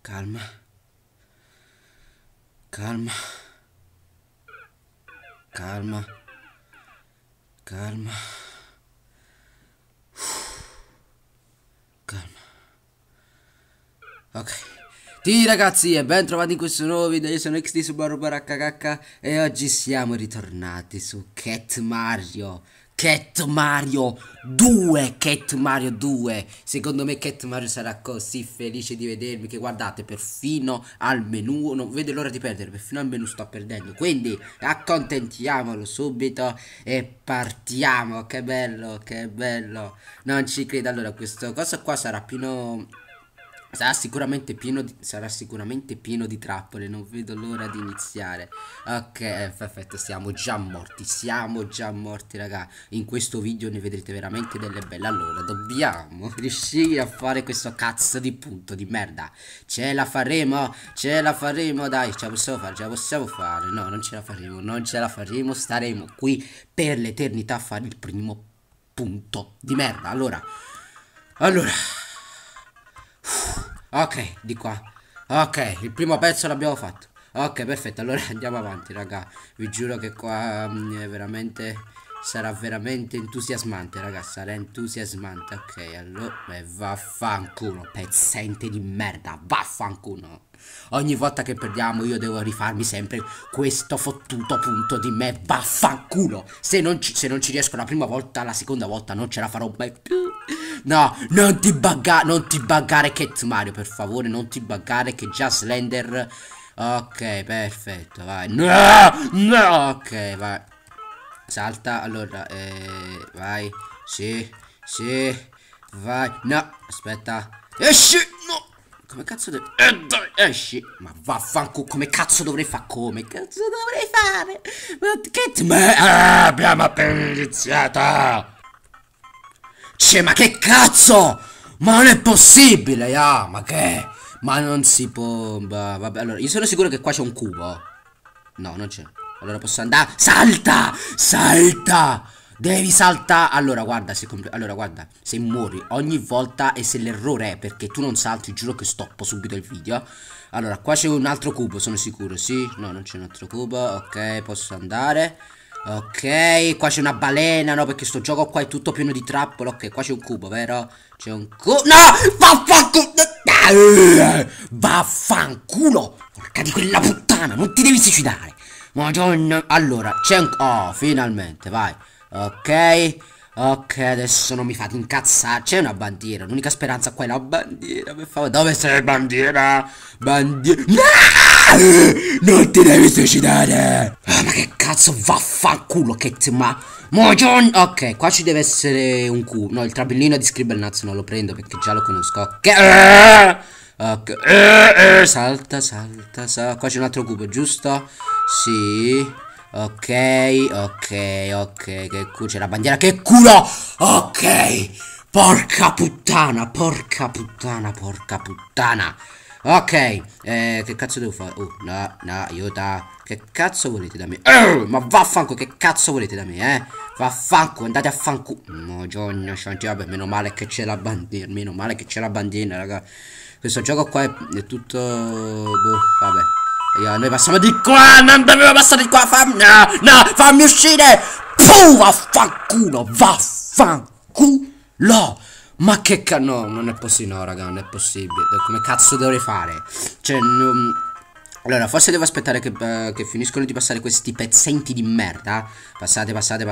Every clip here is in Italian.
Calma. Calma. Calma. Calma. Calma. Ok. Sì ragazzi, e ben trovati in questo nuovo video. Io sono XD Subaru HHH e oggi siamo ritornati su Cat Mario 2. Secondo me Cat Mario sarà così felice di vedermi che guardate, perfino al menu non vede l'ora di perdere, perfino al menu sto perdendo. Quindi accontentiamolo subito e partiamo. Che bello, che bello. Non ci credo. Allora questo cosa qua sarà pieno, sarà sicuramente pieno di trappole. Non vedo l'ora di iniziare. Ok, perfetto, siamo già morti raga. In questo video ne vedrete veramente delle belle. Allora dobbiamo riuscire a fare questo cazzo di punto di merda. Ce la faremo, dai, ce la possiamo fare. No, non ce la faremo, staremo qui per l'eternità a fare il primo punto di merda. Allora ok, di qua. Ok, il primo pezzo l'abbiamo fatto. Ok, perfetto, allora andiamo avanti, raga. Vi giuro che qua è veramente, sarà veramente entusiasmante, raga. Sarà entusiasmante. Ok, allora vaffanculo, pezzente di merda. Vaffanculo. Ogni volta che perdiamo io devo rifarmi sempre questo fottuto punto di me. Vaffanculo. Se non ci riesco la prima volta, la seconda volta non ce la farò mai più. No, non ti buggare Cat Mario, per favore, non ti buggare che già Slender. Ok, perfetto, vai. No, ok, vai. Salta, allora, vai. Sì, vai. No, aspetta. Esci, no. Come cazzo devo... dai, esci. Ma vaffanculo, come cazzo dovrei fare? Come cazzo dovrei fare? Cat Mario, abbiamo appena iniziato. Cioè, ma che cazzo? Ma non è possibile, ma che? Ma non si può. Vabbè, allora, io sono sicuro che qua c'è un cubo. No, non c'è. Allora posso andare. Salta! Devi saltare. Allora, guarda, se muori ogni volta e se l'errore è perché tu non salti, giuro che stoppo subito il video. Allora, qua c'è un altro cubo, sono sicuro, sì? No, non c'è un altro cubo. Ok, posso andare. Ok, qua c'è una balena, no? Perché sto gioco qua è tutto pieno di trappole. Ok, qua c'è un cubo, vero? C'è un cubo. No! Vaffanculo! Vaffanculo! Porca di quella puttana, non ti devi suicidare. Madonna. Allora, c'è un... oh, finalmente, vai. Ok, adesso non mi fate incazzare. C'è una bandiera, l'unica speranza qua è la bandiera, per favore. Dove sei bandiera? Bandiera. No! Non ti devi suicidare. Ma che cazzo, vaffanculo, ok, qua ci deve essere un cubo. No, il tabellino di Scribblenauts non lo prendo perché già lo conosco. Ok, salta. Qua c'è un altro cubo, giusto? Sì. Ok, che c'è la bandiera, che culo! Ok, porca puttana. Ok, che cazzo devo fare? No, aiuta. Che cazzo volete da me? Ma vaffanculo, che cazzo volete da me, Vaffanculo, andate a fanculo. Madonna, vabbè, meno male che c'è la bandiera, raga. Questo gioco qua è tutto... boh, vabbè. Noi passiamo di qua, non dovevo passare di qua, fammi uscire. Puh, vaffanculo. Ma che no, non è possibile, no raga, non è possibile. Come cazzo dovrei fare? Cioè, allora, forse devo aspettare che finiscono di passare questi pezzenti di merda. Passate.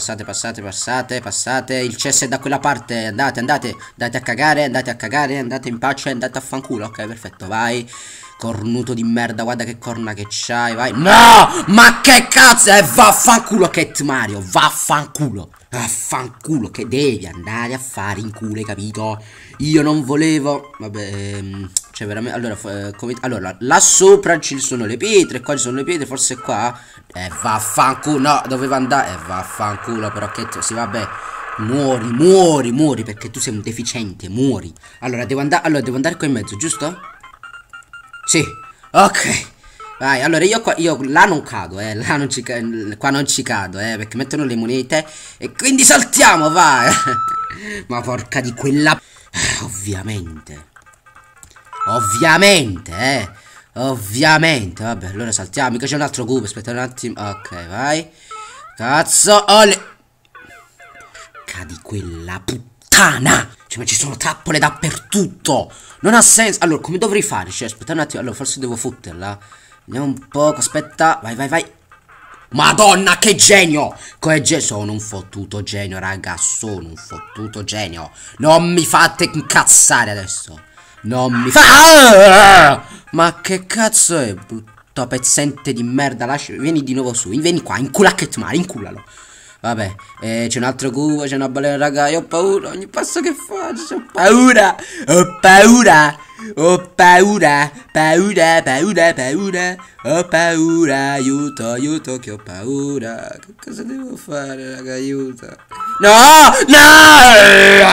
Il cesso è da quella parte. Andate a cagare, andate in pace, andate a fanculo. Ok, perfetto, vai. Cornuto di merda, guarda che corna che c'hai, vai. No! Ma che cazzo? Vaffanculo Cat Mario, vaffanculo, che devi andare a fare in culo, hai capito? Io non volevo, vabbè, cioè veramente, allora, là sopra ci sono le pietre, qua ci sono le pietre, forse qua, vaffanculo, no, doveva andare, vaffanculo, però che, sì, vabbè. Muori, perché tu sei un deficiente, muori. Allora, devo andare qua in mezzo, giusto? Sì, ok. Vai, allora io là non cado, qua non ci cado, perché mettono le monete e quindi saltiamo, vai. Ma porca di quella... ovviamente. Ovviamente, vabbè, allora saltiamo. Mica c'è un altro cubo, aspetta un attimo. Ok, vai. Cazzo, ole. Porca di quella puttana. Cioè, ma ci sono trappole dappertutto. Non ha senso. Allora, come dovrei fare? Cioè, aspetta un attimo. Allora, forse devo fotterla. Vediamo un poco, aspetta. Vai, vai, vai. Madonna, che genio! Sono un fottuto genio, raga. Sono un fottuto genio. Non mi fate incazzare adesso. Non mi fa. Ma che cazzo è? Brutto pezzente di merda. Vieni di nuovo su. Vieni qua. Incula che ti male. Inculalo. Vabbè. C'è un altro cubo. C'è una balena, raga. Io ho paura. Ogni passo che faccio. Ho paura. Ho paura. Ho paura. Paura. Paura. Paura. Ho paura. Aiuto. Aiuto. Che ho paura. Che cosa devo fare, raga? Aiuto. No. No.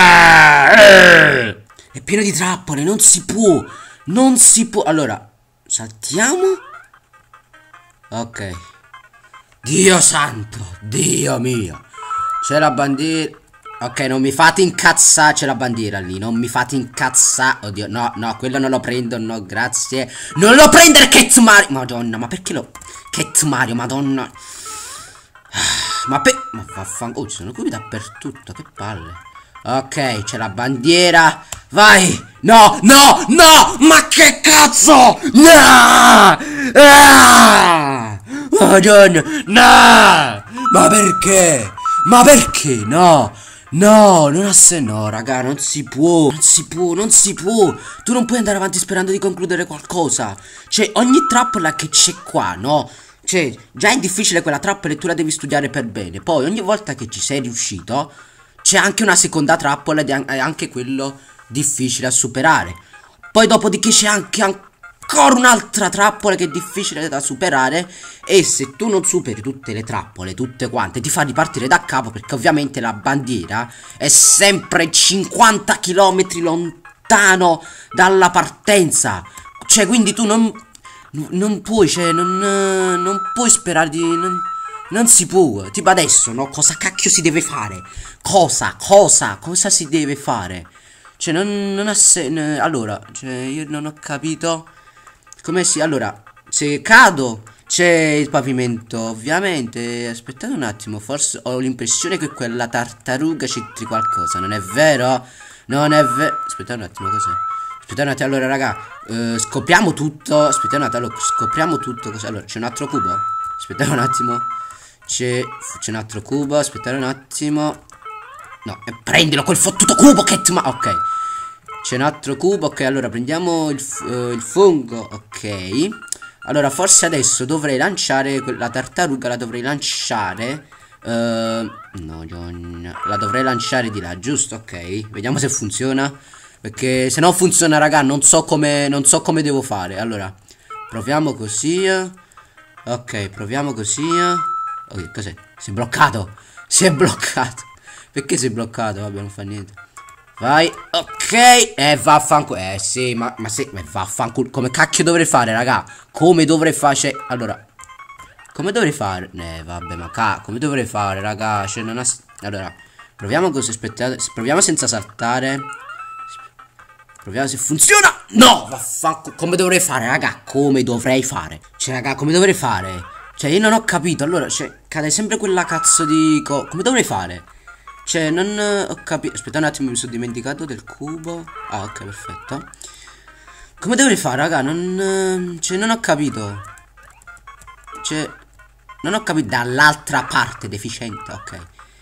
È pieno di trappole, non si può. Non si può. Allora, saltiamo. Ok. Dio santo, Dio mio. C'è la bandiera. Ok, non mi fate incazzare. C'è la bandiera lì. Non mi fate incazzare. Oddio, no, no, quello non lo prendo. No, grazie. Non lo prendere, Cat Mario. Madonna, ma perché lo. Cat Mario, madonna. Ma vaffanculo. Oh, ci sono cubi dappertutto. Che palle. Ok, c'è la bandiera. Vai. No, no, no. Ma che cazzo. No. Ah! Madonna. No. Ma perché? Ma perché? No. No, non ha senso. No, raga, non si può. Non si può, non si può. Tu non puoi andare avanti sperando di concludere qualcosa. Cioè, ogni trappola che c'è qua, no? Cioè, già è difficile quella trappola e tu la devi studiare per bene. Poi, ogni volta che ci sei riuscito, c'è anche una seconda trappola ed è anche quello difficile a superare. Poi, dopodiché, c'è anche ancora un'altra trappola che è difficile da superare. E se tu non superi tutte le trappole, tutte quante, ti fa ripartire da capo, perché ovviamente la bandiera è sempre 50 km lontano dalla partenza. Cioè, quindi tu non puoi, cioè, non puoi sperare di. Non si può. Tipo adesso, no? Cosa cacchio si deve fare? Cosa si deve fare? Cioè, non ha senso. Allora, cioè, io non ho capito. Come si. Allora, se cado, c'è il pavimento, ovviamente. Aspettate un attimo, forse ho l'impressione che quella tartaruga c'entri qualcosa. Non è vero? Non è vero. Aspettate un attimo, cos'è? Aspettate un attimo, allora, raga. Scopriamo tutto. Aspettate un attimo, allora, scopriamo tutto. Allora, c'è un altro cubo? Aspettate un attimo. C'è un altro cubo, aspettate un attimo. No, prendilo quel fottuto cubo, Cat Ma. Ok. C'è un altro cubo, ok, allora prendiamo il fungo, ok. Allora, forse adesso dovrei lanciare la tartaruga, la dovrei lanciare. No, John. La dovrei lanciare di là, giusto? Ok. Vediamo se funziona. Perché se non funziona, raga, non so come devo fare. Allora, proviamo così. Ok, proviamo così. Ok, cos'è? Si è bloccato. Si è bloccato. Perché si è bloccato? Vabbè, non fa niente. Vai. Ok. Vaffanculo. Sì, ma sì. Vaffanculo. Come cacchio dovrei fare, raga? Come dovrei fare? Cioè, allora. Come dovrei fare? Vabbè, ma come dovrei fare, raga? Cioè, non ha. Allora, proviamo così. Aspettate. Proviamo senza saltare. Proviamo se funziona. No, vaffanculo. Come dovrei fare, raga? Come dovrei fare? Cioè, raga, come dovrei fare? Cioè, io non ho capito. Allora, cioè, cade sempre quella cazzo di come dovrei fare? Cioè, non ho capito. Aspetta un attimo, mi sono dimenticato del cubo. Ah, ok, perfetto. Come dovrei fare, raga? Cioè, non ho capito. Cioè, non ho capito. Dall'altra parte, deficiente, ok.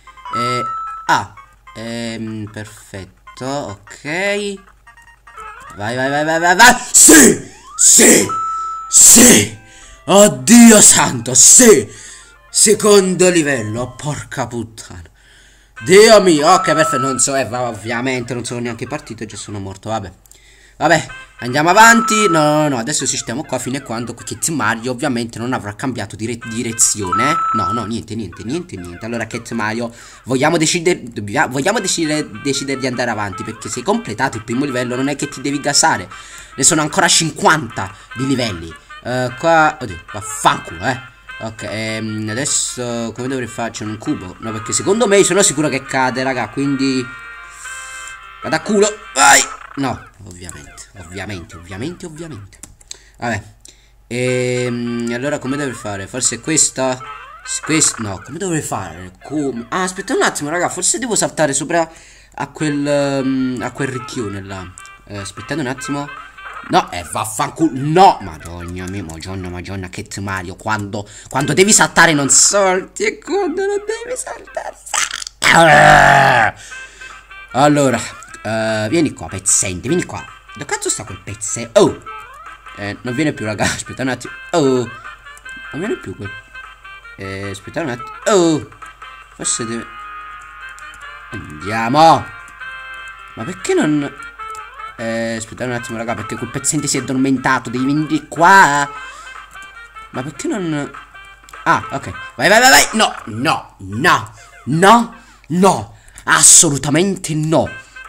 Perfetto, ok. Vai, vai, vai, vai, vai, vai. Sì, sì, sì. Oddio santo, sì. Secondo livello, porca puttana. Dio mio, ok, perfetto, non so, ovviamente non sono neanche partito, già sono morto, vabbè. Vabbè, andiamo avanti. No, adesso ci stiamo qua fino a quando Cat Mario ovviamente non avrà cambiato direzione. No, niente. Allora, Cat Mario, vogliamo decidere di andare avanti, perché se hai completato il primo livello non è che ti devi gasare. Ne sono ancora 50 di livelli. Qua, oddio, vaffanculo, Ok, adesso come dovrei fare? C'è un cubo. No, perché secondo me sono sicuro che cade, raga, quindi vado a culo. Vai. No, ovviamente. Vabbè. Allora come deve fare? Forse questa? No, come dovrei fare? Come? Ah, aspetta un attimo, raga, forse devo saltare sopra a quel ricchione là. Aspettate un attimo. No, vaffanculo. No, madonna mia, madonna, che Mario. Quando devi saltare non salti e quando non devi saltare. Allora, vieni qua, pezzente, vieni qua. Dove cazzo sta quel pezzente? Oh! Non viene più, raga, aspetta un attimo. Oh! Non viene più quel... aspetta un attimo. Oh! Forse deve... Andiamo! Ma perché non... aspettate un attimo, raga, perché quel pezzente si è addormentato. Devi venire qua. Ma perché non... Ah, ok. Vai. No. Assolutamente no.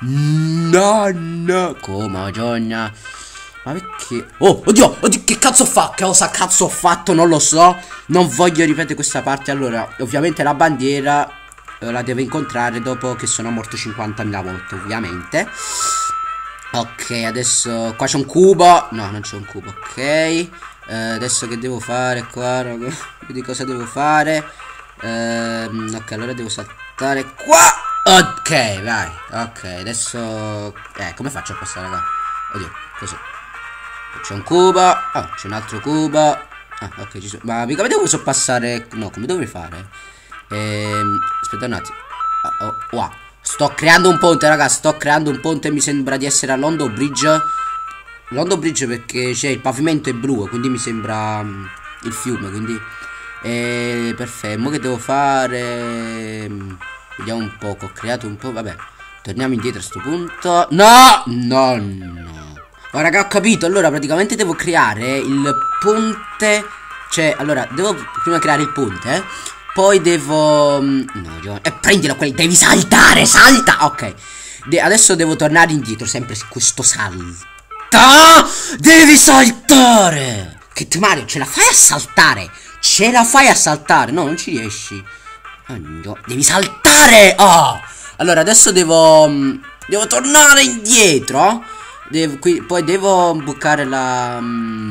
No. Come, Madonna. Ma perché... Oh, oddio, che cazzo fa? Cosa cazzo ho fatto? Non lo so. Non voglio ripetere questa parte. Allora, ovviamente la bandiera la devo incontrare dopo che sono morto 50.000 volte, ovviamente. Ok, adesso qua c'è un cubo. No, non c'è un cubo, ok. Adesso che devo fare qua, raga? Di cosa devo fare? Ok, allora devo saltare qua. Ok, vai. Ok, adesso... come faccio a passare, raga? Oddio, così. C'è un cubo. Oh, c'è un altro cubo. Ah, ok, ci sono. Ma mica devo passare... No, come dovrei fare? Aspetta un attimo. Wow. Sto creando un ponte, raga. Sto creando un ponte. Mi sembra di essere a London Bridge. London Bridge perché c'è il pavimento è blu, quindi mi sembra il fiume. Quindi perfetto. Mo che devo fare? Vediamo un po'. Ho creato un po'. Vabbè, torniamo indietro a sto punto. No. Ma raga, ho capito. Allora praticamente devo creare il ponte. Cioè, allora, devo prima creare il ponte, poi devo... No, prendilo quelli, devi saltare, salta! Ok, adesso devo tornare indietro, sempre su questo salto. Devi saltare! Che Mario, ce la fai a saltare? Ce la fai a saltare? No, non ci riesci. No, devi saltare! Oh! Allora, adesso devo tornare indietro. Poi devo bucare la...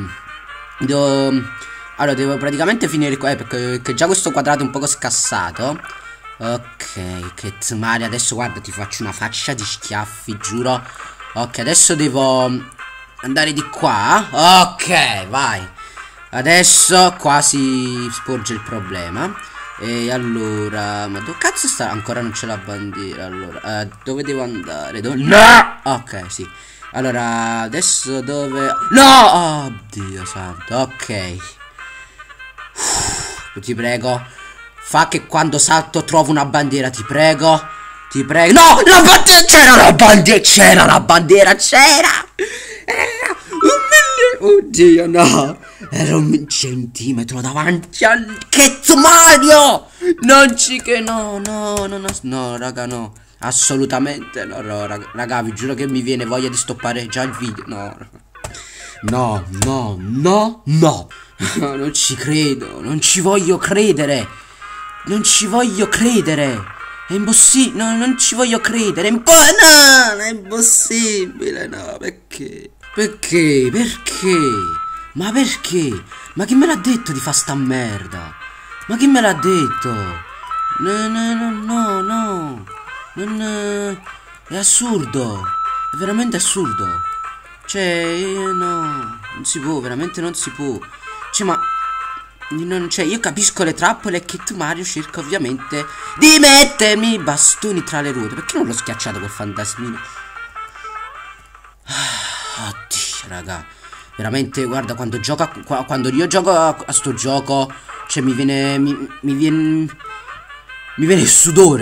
Allora, devo praticamente finire qua, perché già questo quadrato è un poco scassato. Ok, che Mario, adesso guarda, ti faccio una faccia di schiaffi, giuro. Ok, adesso devo andare di qua. Ok, vai. Adesso qua si sporge il problema. E allora, ma dove cazzo sta? Ancora non c'è la bandiera. Allora, dove devo andare? No! Ok, sì. Allora, adesso dove... No! Oddio santo, ok. Ti prego, fa che quando salto trovo una bandiera, ti prego. No, la bandiera, c'era la bandiera, era oddio, no. Era 1 centimetro davanti al... Che Mario! No, raga, no. Assolutamente no, raga, vi giuro che mi viene voglia di stoppare già il video. No, non ci credo, non ci voglio credere. È impossibile, no, non ci voglio credere. No, è impossibile, no, perché? Ma perché? Ma chi me l'ha detto di fa sta merda? Ma chi me l'ha detto? No. È assurdo. È veramente assurdo. Cioè, no, non si può, veramente non si può. Cioè, ma... Cioè, io capisco le trappole e che Mario cerca ovviamente di mettermi i bastoni tra le ruote. Perché non l'ho schiacciato quel fantasmino? Oddio, raga. Veramente, guarda, quando io gioco a sto gioco, cioè mi viene il sudore,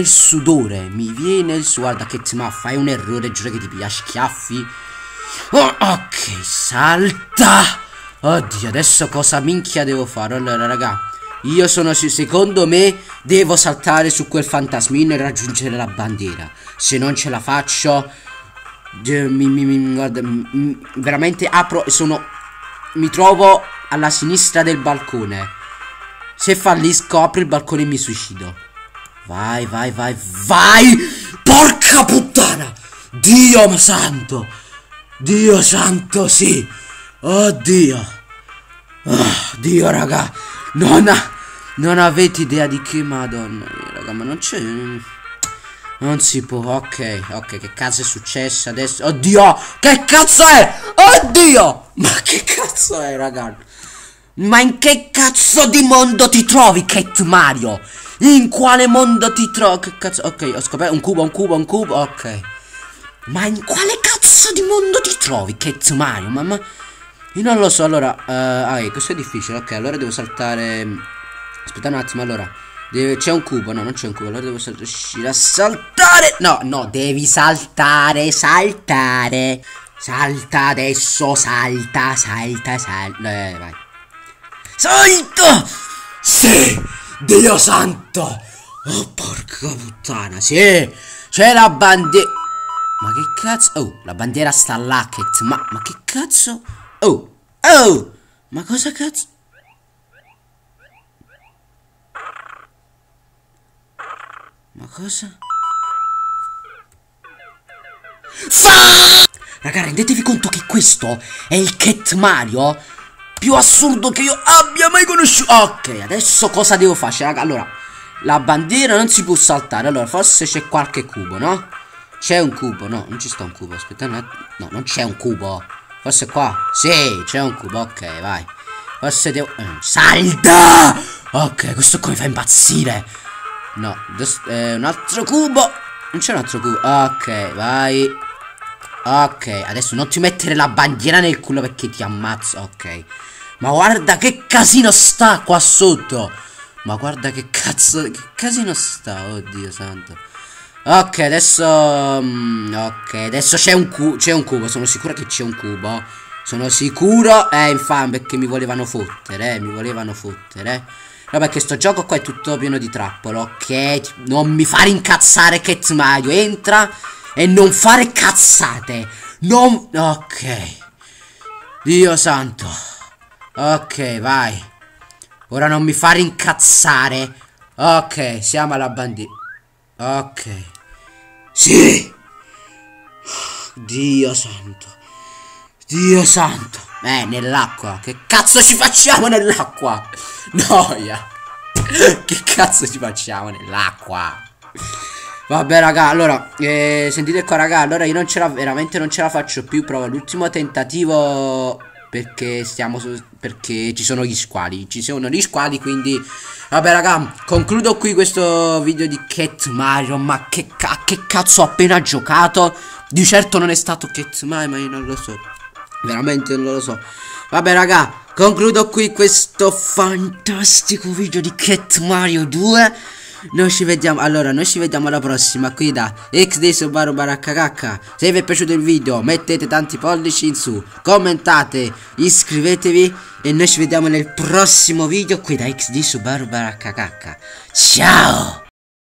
guarda che ma fai un errore, giuro che ti piglia schiaffi. Ok, salta. Oddio, adesso cosa minchia devo fare? Allora, raga, io sono secondo me devo saltare su quel fantasmino e raggiungere la bandiera. Se non ce la faccio, guarda, veramente mi trovo alla sinistra del balcone. Se fallisco, apro il balcone e mi suicido. Vai. Porca puttana! Dio santo! Dio santo, sì! Oddio! Dio, raga! Non avete idea di che, madonna, raga, ma non c'è... Non si può, ok, che cazzo è successo adesso? Oddio, che cazzo è? Oddio! Ma che cazzo è, raga? Ma in che cazzo di mondo ti trovi, Cat Mario? In quale mondo ti trovi? Che cazzo? Ok, ho scoperto un cubo, ok. Ma in quale cazzo di mondo ti trovi, Cat Mario? Ma io non lo so, allora, questo è difficile, ok, allora devo saltare... Aspetta un attimo, allora... C'è un cubo, no, non c'è un cubo, allora devo riuscire a saltare. No, devi saltare. Salta adesso, salta. Vai. Salta! Sì! Dio santo! Oh, porca puttana, sì! C'è la bandiera. Ma che cazzo? Oh, la bandiera sta là, ma che cazzo? Oh! Ma cosa cazzo? Ma cosa? Raga, rendetevi conto che questo è il Cat Mario più assurdo che io abbia mai conosciuto. Ok, adesso cosa devo fare? Raga, allora, la bandiera non si può saltare. Allora, forse c'è qualche cubo, no? C'è un cubo, no, non ci sta un cubo. Aspetta un attimo. No, non c'è un cubo. Forse qua. Sì, c'è un cubo, ok, vai. Forse devo... Salta! Ok, questo qua mi fa impazzire. No, un altro cubo. Non c'è un altro cubo. Ok, vai. Ok, adesso non ti mettere la bandiera nel culo perché ti ammazzo. Ok. Ma guarda che casino sta qua sotto. Ma guarda che cazzo. Che casino sta. Oddio santo. Ok, adesso. Ok, adesso c'è un cubo. Sono sicuro che c'è un cubo. Sono sicuro. Infame perché mi volevano fottere. No, perché sto gioco qua è tutto pieno di trappole, ok? Non mi fare incazzare, Cat Mario. Entra e non fare cazzate. Non... Ok. Dio santo. Ok, vai. Ora non mi fare incazzare. Ok, siamo alla bandiera. Ok. Sì. Dio santo. Nell'acqua. Che cazzo ci facciamo nell'acqua? Noia. Che cazzo ci facciamo nell'acqua? Vabbè raga, allora sentite qua raga, allora io veramente non ce la faccio più. Provo l'ultimo tentativo perché perché ci sono gli squali. Quindi vabbè raga, concludo qui questo video di Cat Mario. Ma che cazzo ho appena giocato? Di certo non è stato Cat Mario, ma io non lo so. Veramente non lo so. Vabbè raga, concludo qui questo fantastico video di Cat Mario 2. Noi ci vediamo alla prossima qui da XD Subaru Baracca. Se vi è piaciuto il video mettete tanti pollici in su, commentate, iscrivetevi e noi ci vediamo nel prossimo video qui da XD Subaru Baracca. Ciao!